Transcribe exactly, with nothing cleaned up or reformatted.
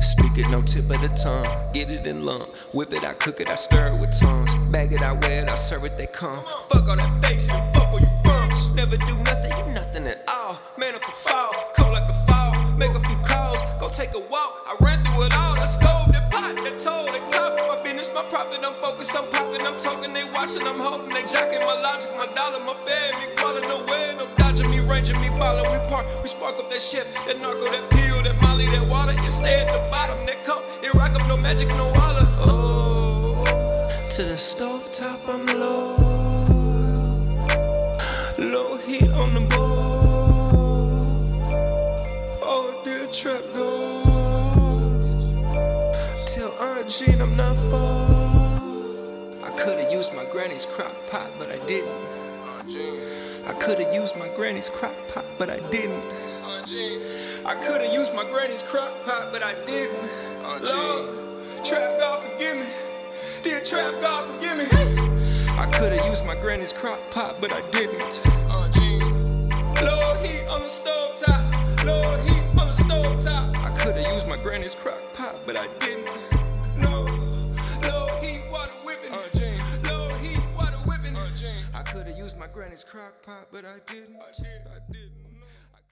Speak it, no tip of the tongue. Get it in lump. Whip it, I cook it, I stir it with tongues. Bag it, I wear it, I serve it, they come. Fuck all that fake shit, fuck where you from. Never do nothing, you nothing at all. Man up and fall, cold like the fall. Make a few calls, go take a walk. I ran through it all, the stove, that pot, that toll. They talking my business, my profit, I'm focused, I'm popping, I'm talking, they watching, I'm holding, they jacking my logic, my dollar, my bag, me calling nowhere, no dodging me, ranging me, ballin', we park, we spark up that shit, that narco, that pill, that molly, that water, it stay at the bottom, that coke, it rock up, no magic, no wallet. Oh, to the stove top, I'm low, low heat on the board. Oh, dear trap goes. Tell Aunt Jean I'm not far. I could've used my granny's crock pot, but I didn't. Aunt Jean. I could've used my granny's crock pot, but I didn't. Aunt Jean. I could've used my granny's crock pot, but I didn't. Aunt Jean. Lord, trap God forgive me. Dear trap God forgive me. I could've used my granny's crock pot, but I didn't. Aunt Jean. Low heat on the stove top. Low heat on the stove top. I could've used my granny's crock pot, but I didn't. No. Low heat water whipping. Aunt Jean. Low heat water whipping. Aunt Jean. I could've used my granny's crock pot, but I didn't. I did. I didn't.